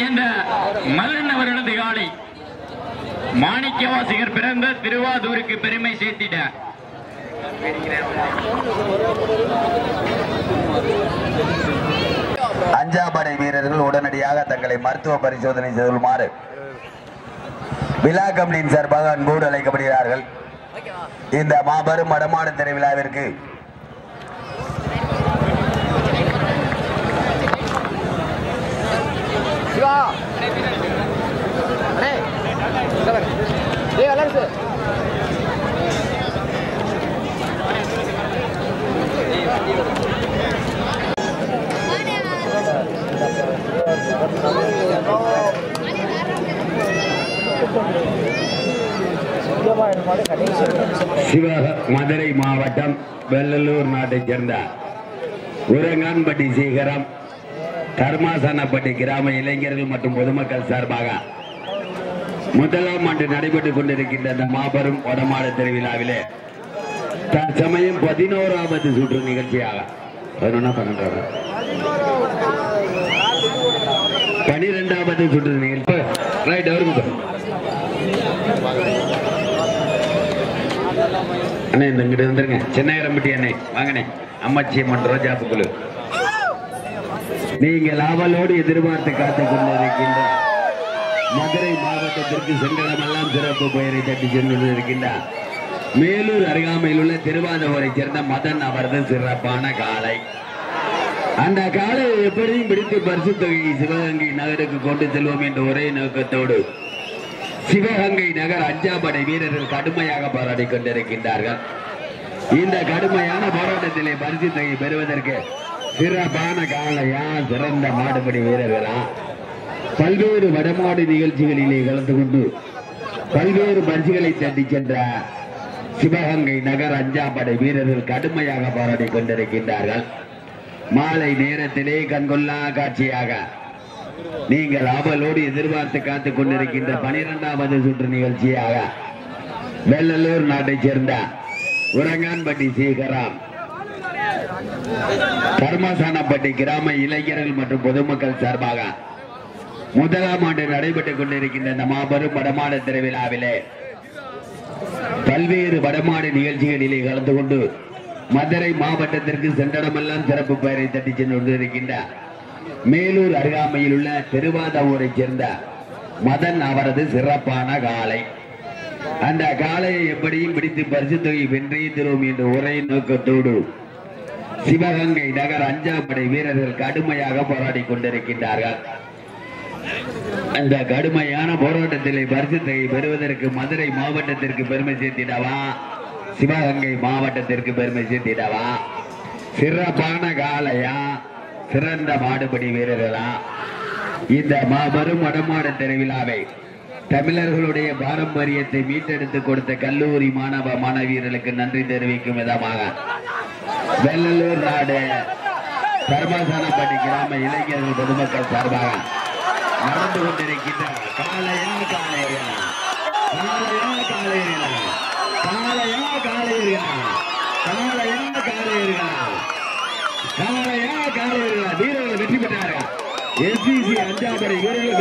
சேர்ந்த மல்லன் அவர்களது காலை மாணிக்கவாசிகர் பிறந்த திருவாதூருக்கு பெருமை சேர்த்திட அஞ்சாம்படை வீரர்கள் உடனடியாக தங்களை மருத்துவ பரிசோதனை செய்துமாறு விழா கமிட்டியின் சார்பாக அன்போடு அழைக்கப்படுகிறார்கள். இந்த மாபெரும் வடமாடு திருவிழாவிற்கு மதுரை மாவட்டம் வெள்ளலூர் நாட்டைச் சேர்ந்த உரங்கான்பட்டி சீகரம் தர்மாசனப்பட்டி கிராம இளைஞர்கள் மற்றும் பொதுமக்கள் சார்பாக முதலாம் ஆண்டு நடைபெற்றுக் கொண்டிருக்கின்ற இந்த மாபெரும் வடமாடு திருவிழாவிலே தற்சமயம் 11வது சுற்று நிகழ்ச்சியாக 12வது சுற்று நிகழ்ச்சி ரைட் அவருக்கு அண்ணே இந்த இங்கிட்ட வந்துருங்க. சின்னகரம்பட்டி அண்ணே வாங்கண்ணே. அம்மாச்சியம்மன் ரோஜாப்பு குழு நீங்கள் ஆவலோடு எதிர்பார்த்து காத்துக் கொண்டிருக்கின்ற மதுரை மாவட்டத்திற்கு சென்றடமெல்லாம் சிறப்பு பெயரை தட்டி சென்று இருக்கின்றார். மேலூர் அருகாமையில் உள்ள திருவாதூரை சேர்ந்த மதன் அவரது சிறப்பான காலை. அந்த காலையை எப்படியும் பிடித்து பரிசு தொகையை சிவகங்கை நகருக்கு கொண்டு செல்வோம் என்ற ஒரே நோக்கத்தோடு சிவகங்கை நகர் அஞ்சாம்படை வீரர்கள் கடுமையாக போராடி கொண்டிருக்கின்றார்கள். இந்த கடுமையான போராட்டத்திலே பரிசு தொகை பெறுவதற்கு சிறப்பான காலையா சிறந்த மாடுபடி வீரர்களா பல்வேறு வடமாடு நிகழ்ச்சிகளிலே கலந்து கொண்டு பல்வேறு பரிசுகளை தட்டி சென்ற சிவகங்கை நகர் அஞ்சாம்படை வீரர்கள் கடுமையாக போராடி கொண்டிருக்கின்றார்கள். மாலை நேரத்திலே கண்கொள்ளா காட்சியாக நீங்கள் ஆவலோடு எதிர்பார்த்து காத்துக் கொண்டிருக்கின்ற 12வது சுற்று நிகழ்ச்சியாக வெள்ளலூர் நாட்டைச் சேர்ந்த உரங்கான்பட்டி சீகரம் தர்மசானப்பட்டி கிராம இளைஞர்கள் மற்றும் பொதுமக்கள் சார்பாக முதலாம் ஆண்டு நடைபெற்றுக் கொண்டிருக்கின்ற இந்த மாபெரும் வடமாடு திருவிழாவிலே பல்வேறு வடமாடு நிகழ்ச்சிகளிலே கலந்து கொண்டு மதுரை மாவட்டத்திற்கு சென்றடமெல்லாம் சிறப்பு பெயரை தட்டி சென்று கொண்டிருக்கின்ற மேலூர் அருகாமையில் உள்ள திருவாதூரை சேர்ந்த மதன் அவரது சிறப்பான காலை. அந்த காலையை எப்படியும் பிடித்து பரிசு தொகை வென்றே தருவோம் என்ற ஒரே நோக்கத்தோடு சிவகங்கை நகர் அஞ்சாம்படை வீரர்கள் கடுமையாக போராடி கொண்டிருக்கின்றார்கள். அந்த கடுமையான போராட்டத்திலே பரிசு தொகை பெறுவதற்கு மதுரை மாவட்டத்திற்கு பெருமை சேர்த்திடவா சிவகங்கை மாவட்டத்திற்கு பெருமை சேர்த்திடவா சிறப்பான காலையா சிறந்த மாடுபடி வீரர்களா இந்த மாபெரும் வடமாடு திருவிழாவை தமிழர்களுடைய பாரம்பரியத்தை மீட்டெடுத்து கொடுத்த கல்லூரி மாணவ மாணவியர்களுக்கு நன்றி தெரிவிக்கும் விதமாக வெள்ளலூர் நாடு தர்மசானப்பட்டி கிராம இளைஞர்கள் பொதுமக்கள் சார்பாக நடந்து கொண்டிருக்கின்ற காலையா வீரர்கள் வெற்றி பெற்றார்கள். SCC அஞ்சாம்படை வீரர்கள்